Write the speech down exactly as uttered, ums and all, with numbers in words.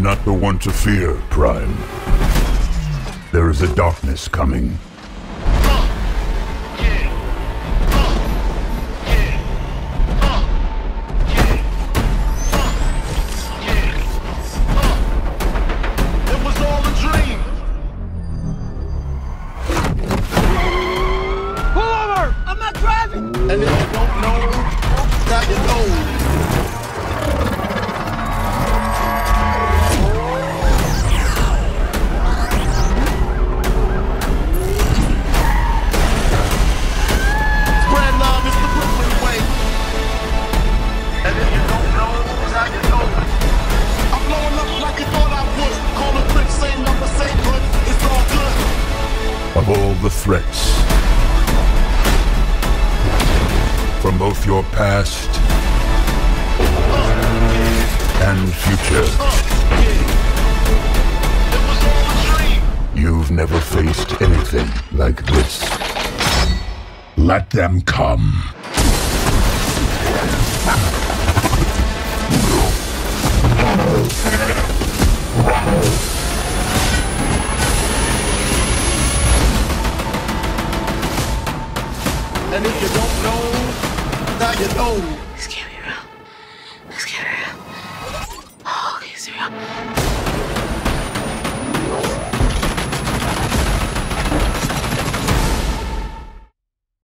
not the one to fear, Prime. There is a darkness coming. And if you don't know, now you know. Spread love is the Brooklyn way. And if you don't know, now you know. I'm blowing up like you thought I would. Call a trick, same number, same hood. It's all good. Of all the threats, from both your past and future, you've never faced anything like this. Let them come. And if you don't know, now you know.